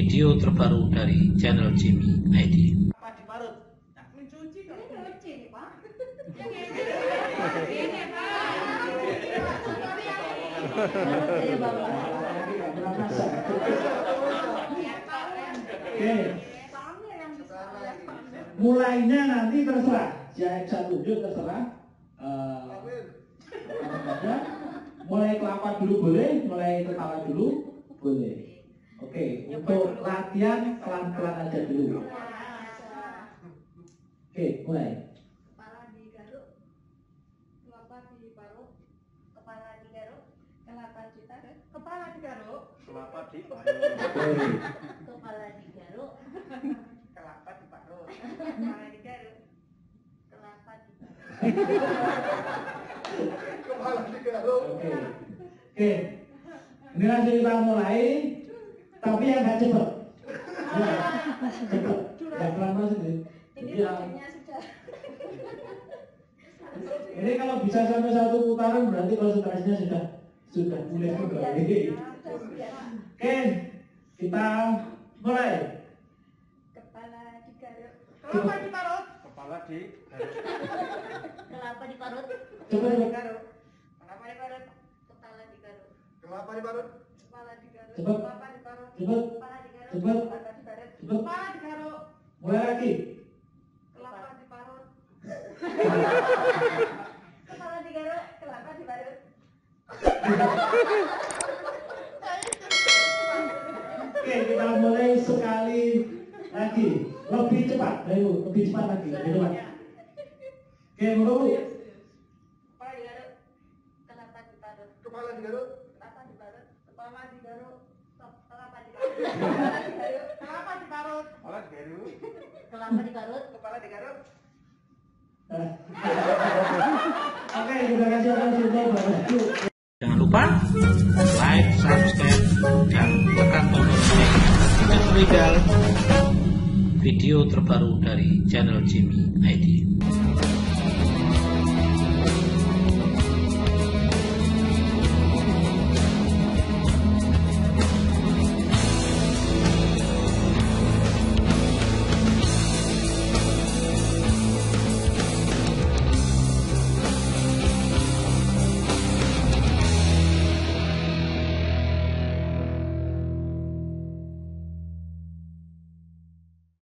video terbaru dari channel Jimmy ID. Apa diparut? Nak mencuci kok. Mencuci nih, Pak. Ini, Pak. Saya bawa. Oke. Mulainya nanti terserah. Saya tunjuk terserah. Mulai kelapa dulu boleh, mulai kepala dulu boleh. Oke, untuk latihan pelan-pelan aja dulu. Oke, mulai. Kepala digaruk, kelapa diparut, kepala digaruk, kelapa ditarik, Kepala digaruk. Kelapa diparut. Oke. kepala digaruk, Kelapa diparut. kepala digaruk, kelapa diparut. Kepala digaruk. Oke. Oke. Ini langsung kita mulai, tapi yang nggak cepet. Ya, cepet. Yang pelan-pelan sendiri. Ini Jadi yang waktunya sudah. ini kalau bisa sampai satu putaran berarti konsentrasinya sudah mulai juga. Oke, kita mulai. Kepala digaruk, Kelapa diparut. Kepala di kelapa diparut, Coba coba. Digaruk. kelapa diparut, kepala digaruk, Kelapa diparut. kepala digaruk, Cepet. kelapa diparut, Cepet. kepala digaruk, Cepet. kelapa digaruk, Cepet. Kepala digaruk. Mulai lagi. kelapa diparut, kepala digaruk, kelapa diparut. Oke, kita mulai sekali lagi. Lebih cepat, ayo, lebih cepat lagi. Lebih cepat. Oke, Bu. Kepala digaruk, kelapa diparut, Kepala digaruk. kelapa diparut, kepala digaruk, kelapa diparut, Kelapa diparut. kepala digaruk. kelapa diparut. Kepala digaruk. Oke, kita kasih atas itu. Jangan lupa like, subscribe, dan tekan tombol lonceng untuk melihat video terbaru dari channel Jimmy ID.